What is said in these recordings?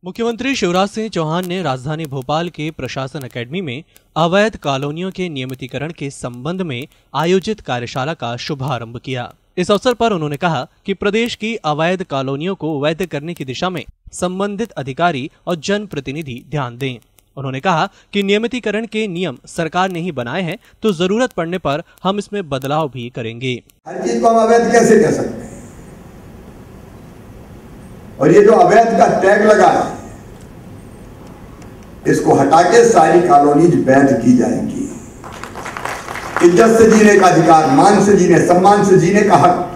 मुख्यमंत्री शिवराज सिंह चौहान ने राजधानी भोपाल के प्रशासन अकेडमी में अवैध कॉलोनियों के नियमितीकरण के संबंध में आयोजित कार्यशाला का शुभारंभ किया। इस अवसर पर उन्होंने कहा कि प्रदेश की अवैध कॉलोनियों को वैध करने की दिशा में संबंधित अधिकारी और जनप्रतिनिधि ध्यान दें। उन्होंने कहा कि नियमितीकरण के नियम सरकार ने ही बनाए हैं, तो जरूरत पड़ने पर हम इसमें बदलाव भी करेंगे। हर चीज को हम अवैध कैसे कह सकते हैं? और ये जो अवैध का टैग लगा है, इसको हटा के सारी कॉलोनीज वैध की जाएंगी। इज्जत से जीने का अधिकार, मान से जीने, सम्मान से जीने का हक,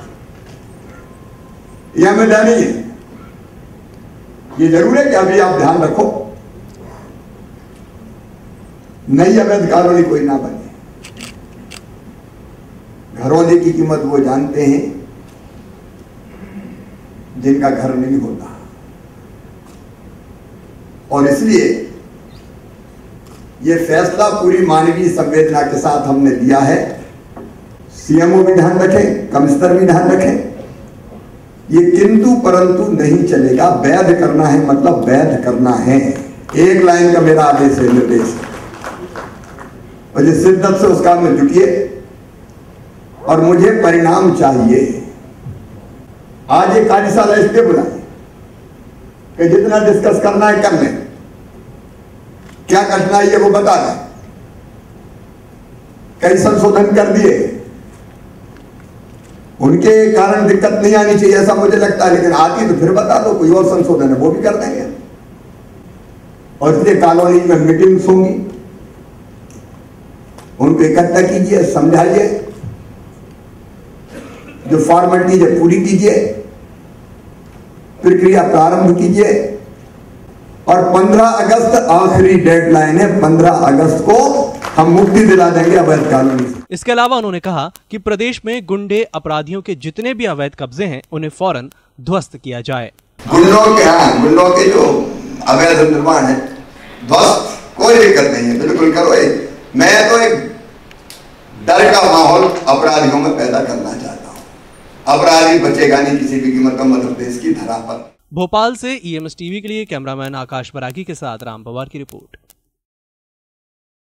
यह हमें नहीं है। ये जरूर है कि अभी आप ध्यान रखो, नई अवैध कॉलोनी कोई ना बने। घरौंदे की कीमत वो जानते हैं जिनका घर नहीं होता, और इसलिए ये फैसला पूरी मानवीय संवेदना के साथ हमने लिया है। सीएमओ भी ध्यान रखें, कमिश्नर भी ध्यान रखें। ये किंतु परंतु नहीं चलेगा। वैध करना है मतलब वैध करना है। एक लाइन का मेरा आदेश है, निर्देश है, और जिस शिद्दत से उस काम में जुटिए और मुझे परिणाम चाहिए। आज एक कार्यशाला इसलिए बुलाए कि जितना डिस्कस करना है कर लें, क्या कठिनाई है वो बता दें। कई संशोधन कर दिए, उनके कारण दिक्कत नहीं आनी चाहिए ऐसा मुझे लगता है, लेकिन आती तो फिर बता दो, कोई और संशोधन है वो भी कर देंगे। और इसलिए कॉलोनी में मीटिंग्स होंगी, उनको इकट्ठा कीजिए, समझाइए, जो फॉर्मेलिटीज है पूरी कीजिए, प्रक्रिया प्रारंभ कीजिए। और 15 अगस्त आखिरी डेडलाइन है। 15 अगस्त को हम मुक्ति दिला देंगे अवैध कॉलोनी से। इसके अलावा उन्होंने कहा कि प्रदेश में गुंडे अपराधियों के जितने भी अवैध कब्जे हैं उन्हें फौरन ध्वस्त किया जाए। गुंडों के जो अवैध निर्माण है ध्वस्त, कोई दिक्कत नहीं है, बिल्कुल करो। मैं तो एक डर का माहौल अपराधियों में पैदा करना चाहता हूँ। अपराधी बचेगा नहीं किसी भी कीमत पर मध्य प्रदेश की धरा पर। भोपाल से EMS टीवी के लिए कैमरामैन आकाश बरागी के साथ राम पवार की रिपोर्ट।